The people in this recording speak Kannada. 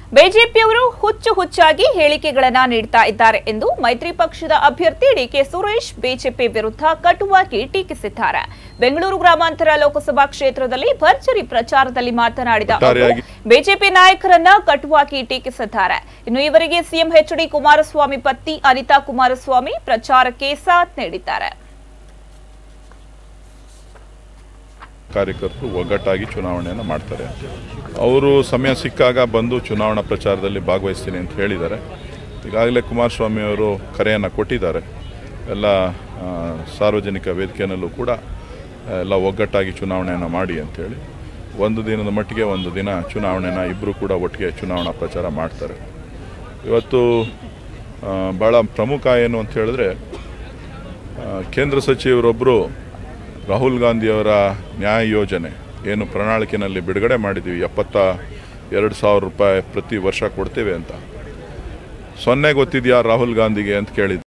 ಬಿಜೆಪಿಯವರು ಹುಚ್ಚಾಗಿ ಹೇಳಿಕೆಗಳನ್ನು ನೀಡ್ತಾ ಇದ್ದಾರೆ ಎಂದು ಮೈತ್ರಿ ಪಕ್ಷದ ಅಭ್ಯರ್ಥಿ ಡಿಕೆ ಸುರೇಶ್ ಬಿಜೆಪಿ ವಿರುದ್ಧ ಕಟುವಾಗಿ ಟೀಕಿಸಿದ್ದಾರೆ. ಬೆಂಗಳೂರು ಗ್ರಾಮಾಂತರ ಲೋಕಸಭಾ ಕ್ಷೇತ್ರದಲ್ಲಿ ಭರ್ಜರಿ ಪ್ರಚಾರದಲ್ಲಿ ಮಾತನಾಡಿದ ಅವರು ಬಿಜೆಪಿ ನಾಯಕರನ್ನ ಕಟುವಾಗಿ ಟೀಕಿಸಿದ್ದಾರೆ. ಇನ್ನು ಇವರಿಗೆ ಸಿಎಂ ಎಚ್.ಡಿ. ಕುಮಾರಸ್ವಾಮಿ ಪತ್ನಿ ಅನಿತಾ ಕುಮಾರಸ್ವಾಮಿ ಪ್ರಚಾರಕ್ಕೆ ಸಾಥ್ ನೀಡಿದ್ದಾರೆ. ಕಾರ್ಯಕರ್ತರು ಒಗ್ಗಟ್ಟಾಗಿ ಚುನಾವಣೆಯನ್ನು ಮಾಡ್ತಾರೆ. ಅವರು ಸಮಯ ಸಿಕ್ಕಾಗ ಬಂದು ಚುನಾವಣಾ ಪ್ರಚಾರದಲ್ಲಿ ಭಾಗವಹಿಸ್ತೀನಿ ಅಂತ ಹೇಳಿದ್ದಾರೆ. ಈಗಾಗಲೇ ಕುಮಾರಸ್ವಾಮಿ ಅವರು ಕರೆಯನ್ನು ಕೊಟ್ಟಿದ್ದಾರೆ. ಎಲ್ಲ ಸಾರ್ವಜನಿಕ ವೇದಿಕೆಯಲ್ಲೂ ಕೂಡ ಎಲ್ಲ ಒಗ್ಗಟ್ಟಾಗಿ ಚುನಾವಣೆಯನ್ನು ಮಾಡಿ ಅಂಥೇಳಿ ಒಂದು ದಿನದ ಮಟ್ಟಿಗೆ ಒಂದು ದಿನ ಚುನಾವಣೆನ ಇಬ್ಬರು ಕೂಡ ಒಟ್ಟಿಗೆ ಚುನಾವಣಾ ಪ್ರಚಾರ ಮಾಡ್ತಾರೆ. ಇವತ್ತು ಭಾಳ ಪ್ರಮುಖ ಏನು ಅಂತ ಹೇಳಿದ್ರೆ ಕೇಂದ್ರ ಸಚಿವರೊಬ್ಬರು ರಾಹುಲ್ ಗಾಂಧಿಯವರ ನ್ಯಾಯ ಯೋಜನೆ ಏನು ಪ್ರಣಾಳಿಕೆಯಲ್ಲಿ ಬಿಡುಗಡೆ ಮಾಡಿದ್ದೀವಿ, 72,000 ರೂಪಾಯಿ ಪ್ರತಿ ವರ್ಷ ಕೊಡ್ತೇವೆ ಅಂತ. 0 ಗೊತ್ತಿದೆಯಾ ರಾಹುಲ್ ಗಾಂಧಿಗೆ ಅಂತ ಕೇಳಿದ್ರು.